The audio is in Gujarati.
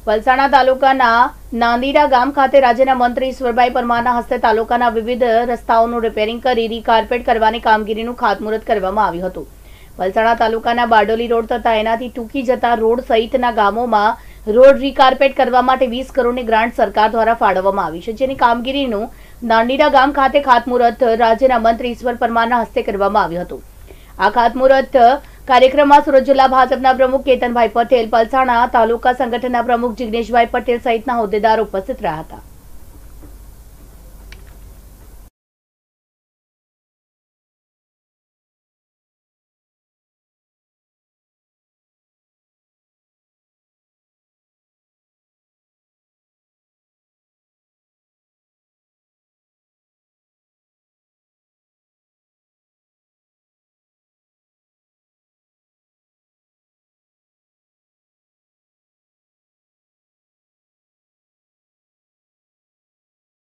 વલસાડ તાલુકાના નાંદીડા ગામ ખાતે રાજ્યના મંત્રી ઈશ્વરભાઈ પરમારના હસ્તે તાલુકાના વિવિધ રસ્તાઓનું રિપેરિંગ કરી રીકાર્પેટ કરવાની કામગીરીનું ખાતમુહૂર્ત કરવામાં આવ્યું હતું। વલસાડ તાલુકાના બારડોલી રોડ તથા એનાથી ટૂંકી જતા રોડ સહિતના ગામોમાં રોડ રીકાર્પેટ કરવા માટે 20 કરોડની ગ્રાન્ટ સરકાર દ્વારા ફાળવવામાં આવી છે, જેની કામગીરીનું નાંદીડા ગામ ખાતે ખાતમુહૂર્ત રાજ્યના મંત્રી ઈશ્વર પરમારના હસ્તે કરવામાં આવ્યું હતું। આ ખાતમુહૂર્ત कार्यक्रम सूरत जिला भाजपा प्रमुख केतनभाई पटेल, पलसाणा तालुका संगठन प्रमुख जिग्नेशभाई पटेल सहित होद्देदार उपस्थित रहा था।